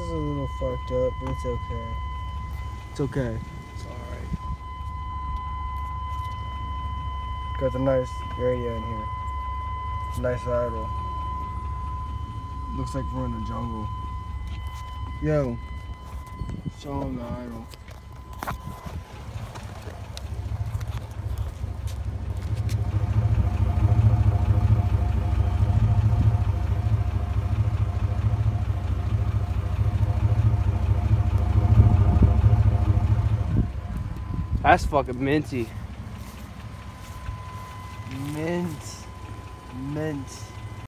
is a little fucked up, but it's okay. It's okay. It's alright. Got the nice area in here. Nice idol. Looks like we're in the jungle. Yo, show him the idol. That's fucking minty. Mint.